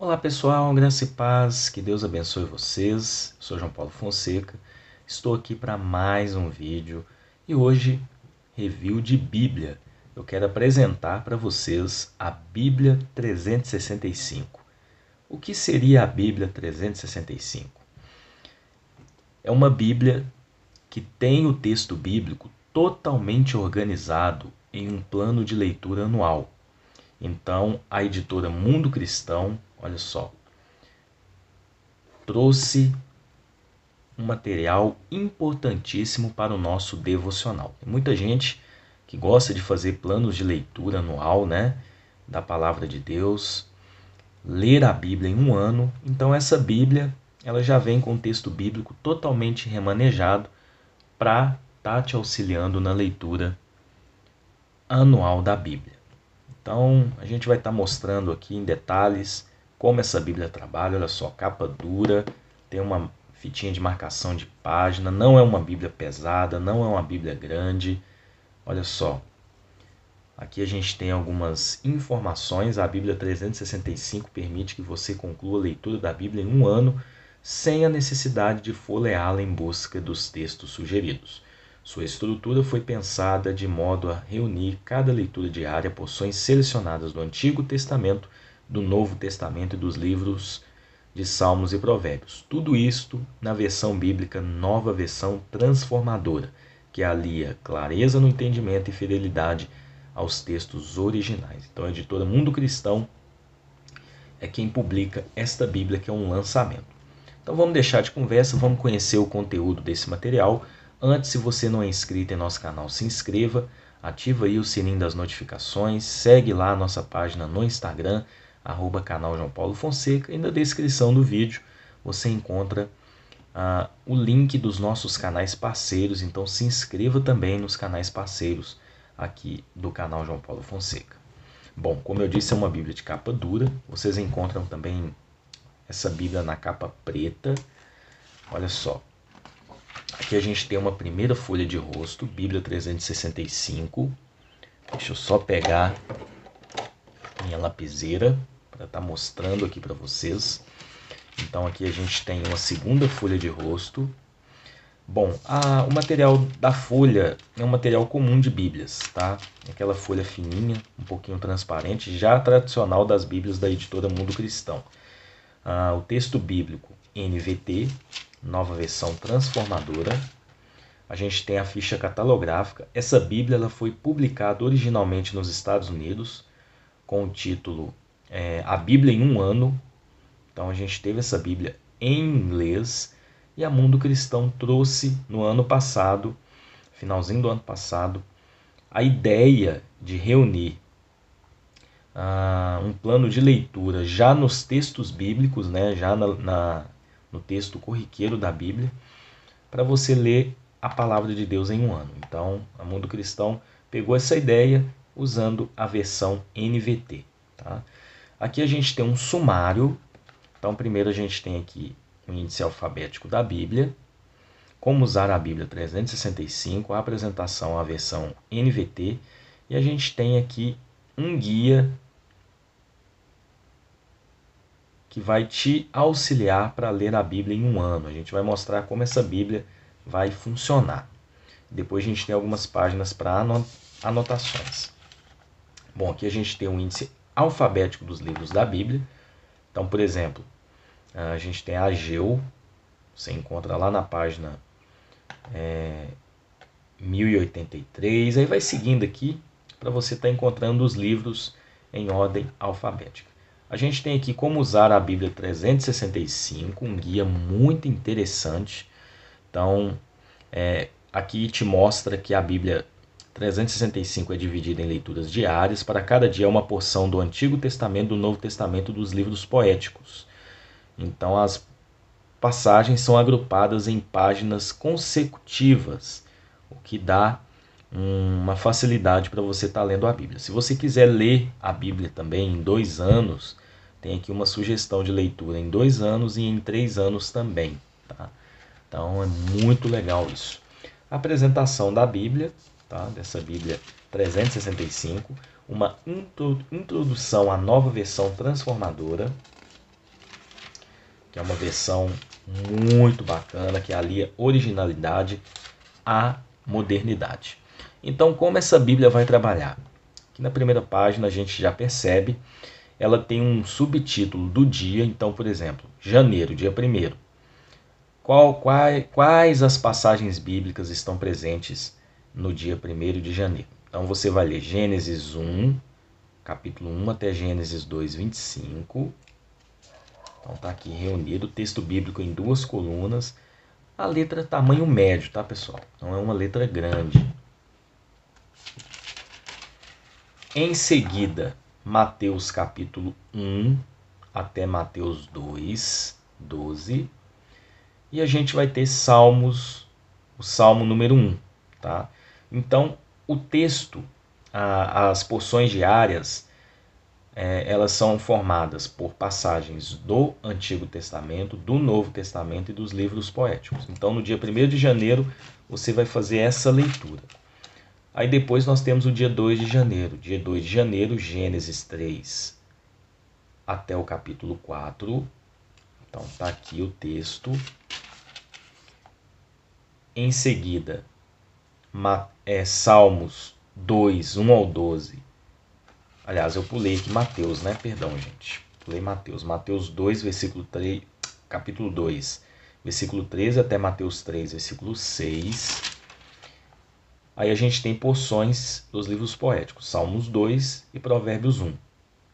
Olá pessoal, graça e paz, que Deus abençoe vocês. Eu sou João Paulo Fonseca, estou aqui para mais um vídeo e hoje review de Bíblia. Eu quero apresentar para vocês a Bíblia 365. O que seria a Bíblia 365? É uma Bíblia que tem o texto bíblico totalmente organizado em um plano de leitura anual. Então, a editora Mundo Cristão, olha só, trouxe um material importantíssimo para o nosso devocional. Tem muita gente que gosta de fazer planos de leitura anual, né, da palavra de Deus, ler a Bíblia em um ano. Então essa Bíblia, ela já vem com o texto bíblico totalmente remanejado para estar te auxiliando na leitura anual da Bíblia. Então a gente vai estar mostrando aqui em detalhes como essa Bíblia trabalha. Olha só, capa dura, tem uma fitinha de marcação de página, não é uma Bíblia pesada, não é uma Bíblia grande. Olha só, aqui a gente tem algumas informações. A Bíblia 365 permite que você conclua a leitura da Bíblia em um ano, sem a necessidade de folheá-la em busca dos textos sugeridos. Sua estrutura foi pensada de modo a reunir cada leitura diária porções selecionadas do Antigo Testamento, do Novo Testamento e dos livros de Salmos e Provérbios. Tudo isto na versão bíblica Nova Versão Transformadora, que alia clareza no entendimento e fidelidade aos textos originais. Então a editora Mundo Cristão é quem publica esta Bíblia, que é um lançamento. Então vamos deixar de conversa, vamos conhecer o conteúdo desse material. Antes, se você não é inscrito em nosso canal, se inscreva, ativa aí o sininho das notificações, segue lá a nossa página no Instagram, @canal João Paulo Fonseca, e na descrição do vídeo você encontra o link dos nossos canais parceiros. Então se inscreva também nos canais parceiros aqui do canal João Paulo Fonseca. Bom, como eu disse, é uma Bíblia de capa dura. Vocês encontram também essa Bíblia na capa preta. Olha só, aqui a gente tem uma primeira folha de rosto, Bíblia 365. Deixa eu só pegar minha lapiseira para estar mostrando aqui para vocês. Então aqui a gente tem uma segunda folha de rosto. Bom, o material da folha é um material comum de Bíblias, tá? Aquela folha fininha, um pouquinho transparente, já tradicional das Bíblias da editora Mundo Cristão. O texto bíblico NVT, Nova Versão Transformadora. A gente tem a ficha catalográfica. Essa Bíblia ela foi publicada originalmente nos Estados Unidos com o título A Bíblia em um Ano. Então a gente teve essa Bíblia em inglês e a Mundo Cristão trouxe no ano passado, finalzinho do ano passado, a ideia de reunir um plano de leitura já nos textos bíblicos, né, já no texto corriqueiro da Bíblia, para você ler a palavra de Deus em um ano. Então a Mundo Cristão pegou essa ideia usando a versão NVT. Tá? Aqui a gente tem um sumário. Então primeiro a gente tem aqui o índice alfabético da Bíblia, como usar a Bíblia 365, a apresentação à versão NVT, e a gente tem aqui um guia que vai te auxiliar para ler a Bíblia em um ano. A gente vai mostrar como essa Bíblia vai funcionar. Depois a gente tem algumas páginas para anotações. Bom, aqui a gente tem um índice alfabético dos livros da Bíblia. Então, por exemplo, a gente tem a Ageu, você encontra lá na página 1083, aí vai seguindo aqui para você estar encontrando os livros em ordem alfabética. A gente tem aqui como usar a Bíblia 365, um guia muito interessante. Então, aqui te mostra que a Bíblia 365 é dividida em leituras diárias. Para cada dia é uma porção do Antigo Testamento, do Novo Testamento, dos livros poéticos. Então as passagens são agrupadas em páginas consecutivas, o que dá uma facilidade para você estar lendo a Bíblia. Se você quiser ler a Bíblia também em 2 anos, tem aqui uma sugestão de leitura em 2 anos e em 3 anos também. Tá? Então é muito legal isso. A apresentação da Bíblia, tá? Dessa Bíblia 365, uma introdução à nova versão transformadora. que é uma versão muito bacana, que alia originalidade à modernidade. Então, como essa Bíblia vai trabalhar? Aqui na primeira página a gente já percebe, ela tem um subtítulo do dia. Então, por exemplo, janeiro, dia 1º. Quais as passagens bíblicas estão presentes no dia 1º de janeiro? Então você vai ler Gênesis 1, capítulo 1 até Gênesis 2, 25. Então está aqui reunido o texto bíblico em 2 colunas. A letra tamanho médio, tá, pessoal? Não é uma letra grande. Em seguida, Mateus capítulo 1 até Mateus 2, 12. E a gente vai ter Salmos, o Salmo número 1, tá? Então, o texto, as porções diárias, elas são formadas por passagens do Antigo Testamento, do Novo Testamento e dos livros poéticos. Então, no dia 1º de janeiro, você vai fazer essa leitura. Aí depois nós temos o dia 2 de janeiro. Dia 2 de janeiro, Gênesis 3 até o capítulo 4. Então, está aqui o texto. Em seguida, Salmos 2, 1 ao 12. Aliás, eu pulei aqui Mateus, né? Perdão, gente. Pulei Mateus. Mateus 2, versículo 3, capítulo 2, versículo 13 até Mateus 3, versículo 6. Aí a gente tem porções dos livros poéticos, Salmos 2 e Provérbios 1.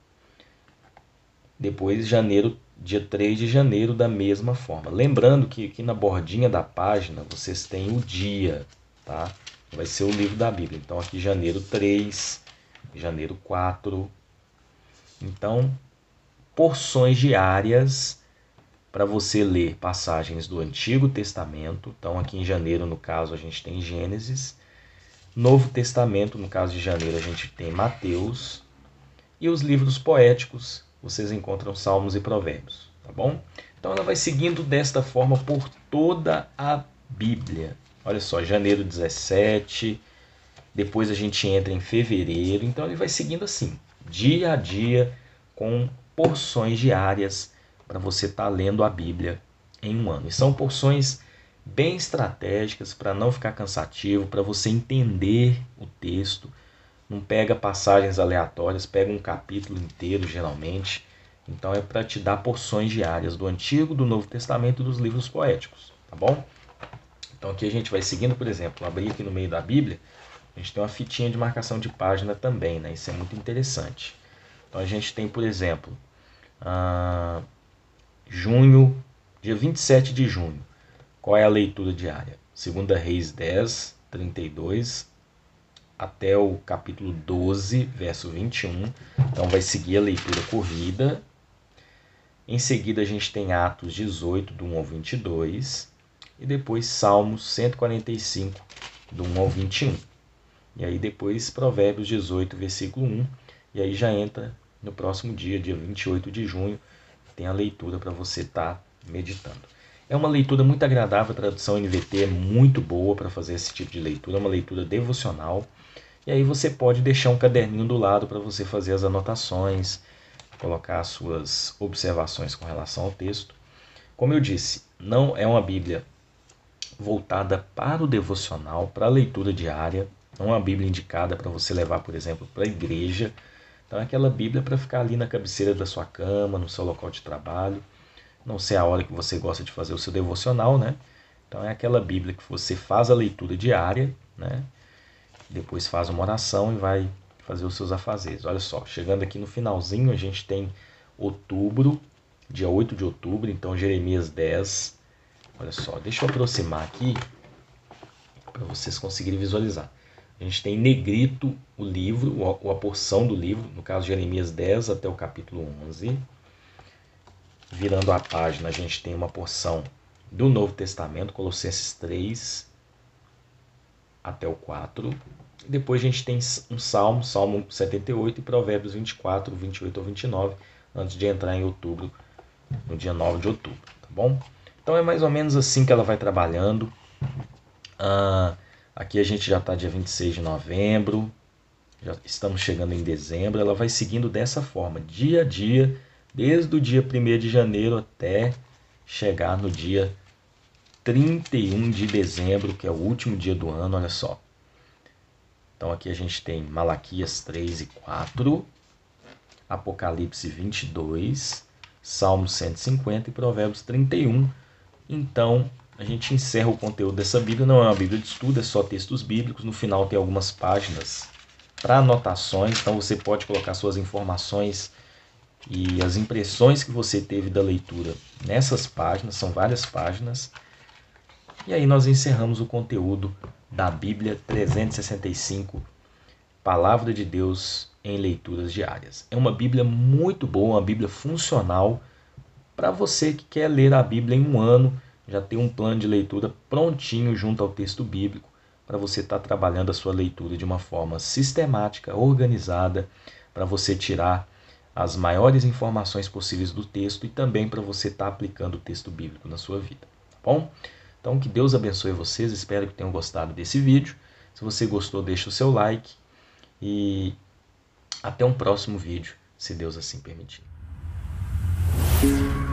Depois, dia 3 de janeiro, da mesma forma. Lembrando que aqui na bordinha da página vocês têm o dia, tá? Vai ser o livro da Bíblia. Então aqui janeiro 3, janeiro 4. Então, porções diárias para você ler passagens do Antigo Testamento. Então aqui em janeiro, no caso, a gente tem Gênesis. Novo Testamento, no caso de janeiro, a gente tem Mateus. E os livros poéticos, vocês encontram Salmos e Provérbios, tá bom? Então ela vai seguindo desta forma por toda a Bíblia. Olha só, janeiro 17, depois a gente entra em fevereiro. Então ele vai seguindo assim, dia a dia, com porções diárias para você estar lendo a Bíblia em um ano. E são porções bem estratégicas para não ficar cansativo, para você entender o texto. Não pega passagens aleatórias, pega um capítulo inteiro geralmente. Então é para te dar porções diárias do Antigo, do Novo Testamento e dos livros poéticos, tá bom? Então aqui a gente vai seguindo, por exemplo, abrir aqui no meio da Bíblia, a gente tem uma fitinha de marcação de página também, né? Isso é muito interessante. Então a gente tem, por exemplo, junho, dia 27 de junho. Qual é a leitura diária? 2 Reis 10, 32 até o capítulo 12, verso 21. Então vai seguir a leitura corrida. Em seguida a gente tem Atos 18, do 1 ao 22. E depois Salmos 145, do 1 ao 21. E aí depois Provérbios 18, versículo 1. E aí já entra no próximo dia 28 de junho. Tem a leitura para você estar meditando. É uma leitura muito agradável, a tradução NVT é muito boa para fazer esse tipo de leitura. É uma leitura devocional. E aí você pode deixar um caderninho do lado para você fazer as anotações, colocar as suas observações com relação ao texto. Como eu disse, não é uma Bíblia voltada para o devocional, para a leitura diária. Não é uma Bíblia indicada para você levar, por exemplo, para a igreja. Então é aquela Bíblia para ficar ali na cabeceira da sua cama, no seu local de trabalho. Não sei a hora que você gosta de fazer o seu devocional, né? Então é aquela Bíblia que você faz a leitura diária, né? Depois faz uma oração e vai fazer os seus afazeres. Olha só, chegando aqui no finalzinho, a gente tem outubro, dia 8 de outubro, então Jeremias 10. Olha só, deixa eu aproximar aqui para vocês conseguirem visualizar. A gente tem em negrito o livro, ou a porção do livro, no caso Jeremias 10 até o capítulo 11. Virando a página, a gente tem uma porção do Novo Testamento, Colossenses 3 até o 4. Depois a gente tem um Salmo 78 e Provérbios 24, 28 ao 29, antes de entrar em outubro, no dia 9 de outubro, tá bom? Então é mais ou menos assim que ela vai trabalhando. Aqui a gente já está dia 26 de novembro, já estamos chegando em dezembro. Ela vai seguindo dessa forma, dia a dia, desde o dia 1º de janeiro até chegar no dia 31 de dezembro, que é o último dia do ano, olha só. Então aqui a gente tem Malaquias 3 e 4, Apocalipse 22, Salmo 150 e Provérbios 31. Então a gente encerra o conteúdo dessa Bíblia. Não é uma Bíblia de estudo, é só textos bíblicos. No final tem algumas páginas para anotações, então você pode colocar suas informações e as impressões que você teve da leitura nessas páginas, são várias páginas. E aí nós encerramos o conteúdo da Bíblia 365, Palavra de Deus em leituras diárias. É uma Bíblia muito boa, uma Bíblia funcional para você que quer ler a Bíblia em um ano, já tem um plano de leitura prontinho junto ao texto bíblico, para você estar trabalhando a sua leitura de uma forma sistemática, organizada, para você tirar as maiores informações possíveis do texto e também para você estar aplicando o texto bíblico na sua vida, tá bom? Então que Deus abençoe vocês, espero que tenham gostado desse vídeo. Se você gostou, deixa o seu like e até um próximo vídeo, se Deus assim permitir.